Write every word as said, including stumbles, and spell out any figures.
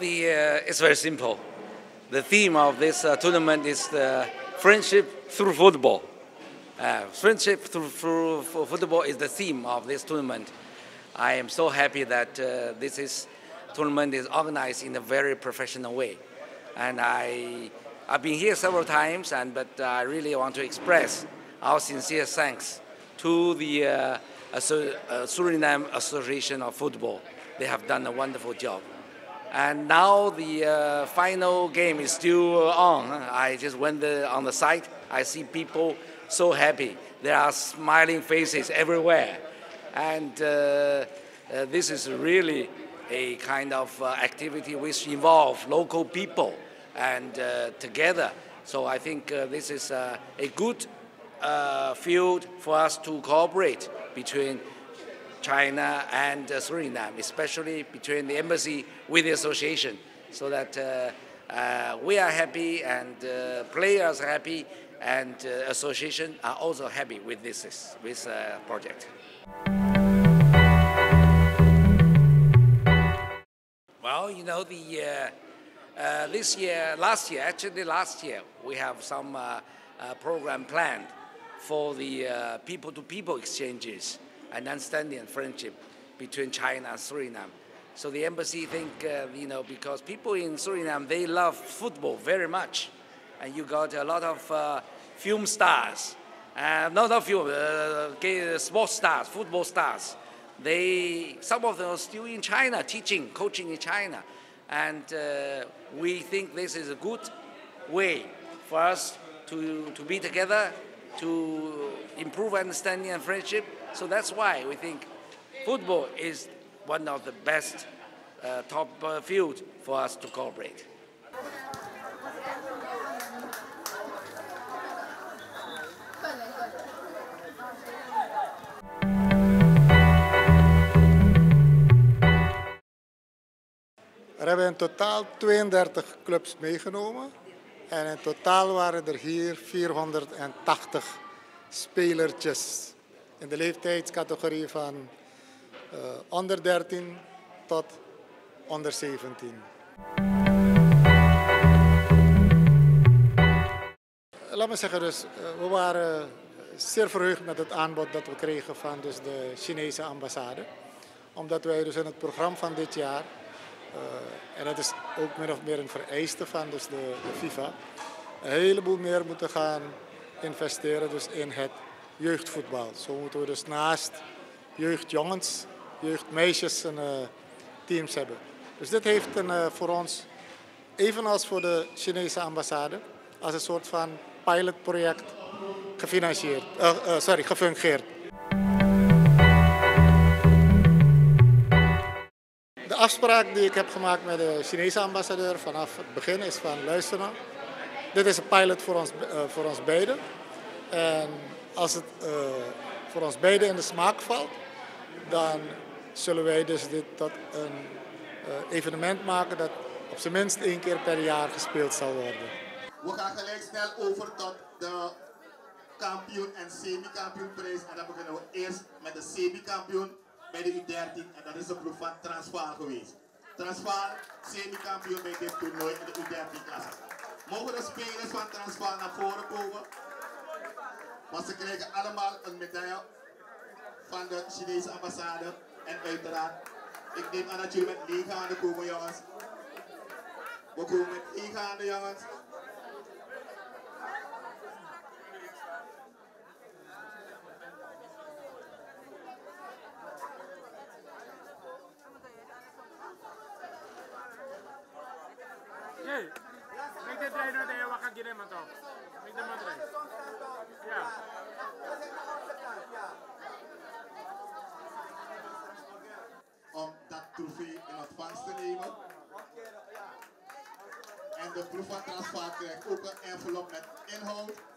the uh, it's very simple. The theme of this uh, tournament is the friendship through football. Uh, friendship through, through football is the theme of this tournament. I am so happy that uh, this is tournament is organized in a very professional way, and I I've been here several times, and but I really want to express our sincere thanks to the uh, Suriname Association of Football. They have done a wonderful job. And now the uh, final game is still on. I just went there on the site. I see people so happy. There are smiling faces everywhere. And uh, uh, this is really a kind of uh, activity which involves local people and uh, together. So I think uh, this is uh, a good uh, field for us to cooperate between China and uh, Suriname, especially between the embassy with the association, so that uh, uh, we are happy and uh, players are happy, and uh, association are also happy with this with uh, project. Well, you know, the uh, uh, this year, last year, actually last year, we have some uh, uh, program planned for the uh, people-to-people exchanges and understanding and friendship between China and Suriname. So the embassy think, uh, you know, because people in Suriname, they love football very much. And you got a lot of uh, film stars, uh, not of film, uh, sports stars, football stars. They, some of them are still in China, teaching, coaching in China. And uh, we think this is a good way for us to, to be together, to improve understanding and friendship. So that's why we think football is one of the best uh, top uh, field for us to cooperate. Er hebben in totaal tweeëndertig clubs meegenomen. En in totaal waren er hier vierhonderdtachtig spelertjes. In de leeftijdscategorie van uh, onder dertien tot onder zeventien. Laat me zeggen, dus, uh, we waren zeer verheugd met het aanbod dat we kregen van dus de Chinese ambassade. Omdat wij dus in het programma van dit jaar, uh, en dat is ook min of meer een vereiste van dus de, de FIFA, een heleboel meer moeten gaan investeren dus in het jeugdvoetbal. Zo moeten we dus naast jeugdjongens, jeugdmeisjes en uh, teams hebben. Dus dit heeft een, uh, voor ons, evenals voor de Chinese ambassade, als een soort van pilotproject gefinancierd, uh, uh, sorry, gefungeerd. De afspraak die ik heb gemaakt met de Chinese ambassadeur vanaf het begin is van luisteren. Dit is een pilot voor ons, uh, voor ons beiden. En als het uh, voor ons beiden in de smaak valt, dan zullen wij dus dit tot een uh, evenement maken dat op zijn minst één keer per jaar gespeeld zal worden. We gaan gelijk snel over tot de kampioen en semi-kampioenprijs. En dan beginnen we eerst met de semi-kampioen bij de U dertien. En dat is de ploeg van Transvaal geweest. Transvaal, semi-kampioen bij dit toernooi in de U dertien-klasse. Mogen de spelers van Transvaal naar voren komen? Want ze krijgen allemaal een medaille van de Chinese ambassade. En uiteraard, ik neem aan dat jullie met lege handen komen, jongens. We komen met lege handen, jongens. Hey, make the try na tayo wakagin naman to. Make the try. Yeah. Om dat trofee in ontvangst te nemen. En de ploeg van Transvaal krijgt ook een envelop met inhoud.